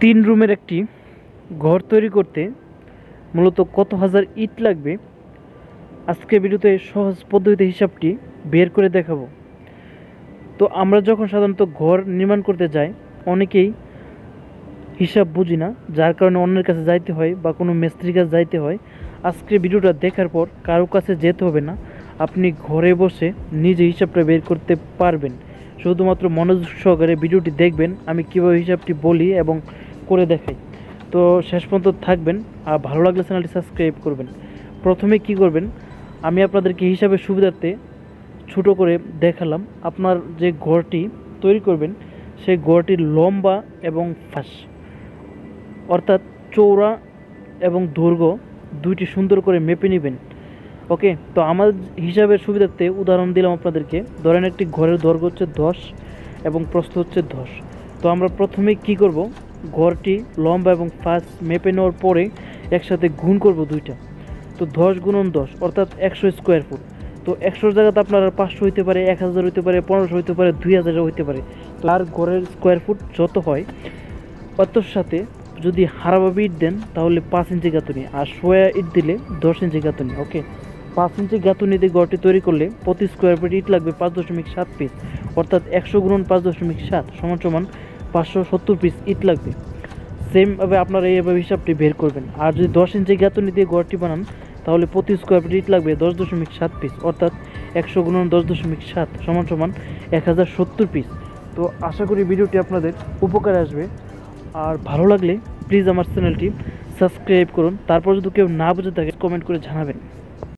তিন রুমের একটি ঘর তৈরি করতে মূলত কত হাজার ইট লাগবে আজকের ভিডিওতে সহজ পদ্ধতিতে হিসাবটি বের করে দেখাবো। তো আমরা যখন সাধারণত ঘর নির্মাণ করতে যাই অনেকেই হিসাব বুঝি না, যার কারণে অন্যের কাছে যাইতে হয় বা কোনো মিস্ত্রির কাছে যাইতে হয়। আজকের ভিডিওটা দেখার পর কারো কাছে যেতে হবে না, আপনি ঘরে বসে নিজে হিসাবটা বের করতে পারবেন। শুধুমাত্র মনোযোগ সহকারে ভিডিওটি দেখবেন, আমি কীভাবে হিসাবটি বলি এবং করে দেখাই। তো শেষ পর্যন্ত থাকবেন, আর ভালো লাগলে চ্যানেলটি সাবস্ক্রাইব করবেন। প্রথমে কি করবেন, আমি আপনাদেরকে হিসাবের সুবিধার্থে ছোটো করে দেখালাম। আপনার যে ঘরটি তৈরি করবেন সেই ঘরটির লম্বা এবং ফাঁস অর্থাৎ চওড়া এবং দৈর্ঘ্য দুইটি সুন্দর করে মেপে নেবেন। ওকে, তো আমার হিসাবের সুবিধার্থে উদাহরণ দিলাম আপনাদেরকে। ধরেন একটি ঘরের দৈর্ঘ্য হচ্ছে 10 এবং প্রস্থ হচ্ছে 10। তো আমরা প্রথমে কি করব, ঘরটি লম্বা এবং ফাঁস মেপে নেওয়ার পরে একসাথে গুণ করব দুইটা। তো 10 গুণন 10 অর্থাৎ 100 স্কোয়ার ফুট। তো 100 জায়গাতে আপনার 500 হইতে পারে, 1000 হইতে পারে, 1500 হইতে পারে, 2000 হইতে পারে। তো আর ঘরের স্কোয়ার ফুট যত হয় অতর সাথে যদি হারাভাবে ইট দেন তাহলে 5 ইঞ্চি গাঁথুনি, আর সোয়া ইট দিলে 10 ইঞ্চি গাঁথুনি। ওকে, 5 ইঞ্চি গাঁথুনি দিয়ে ঘরটি তৈরি করলে প্রতি স্কোয়ার ফিট ইট লাগবে 5.7 পিস, অর্থাৎ 100 গুণন 5.7 সমান সমান 570 পিস ইট লাগবে। সেমভাবে আপনারা এইভাবে হিসাবটি বের করবেন। আর যদি 10 ইঞ্চি গাঁথুনি দিয়ে ঘরটি বানান তাহলে প্রতি স্কোয়ার ফিট ইট লাগবে 10.7 পিস, অর্থাৎ 100 গুণন 10.7 সমান সমান 1070 পিস। তো আশা করি ভিডিওটি আপনাদের উপকারে আসবে, আর ভালো লাগলে প্লিজ আমার চ্যানেলটি সাবস্ক্রাইব করুন। তারপর যদি কেউ না বুঝে থাকে কমেন্ট করে জানাবেন।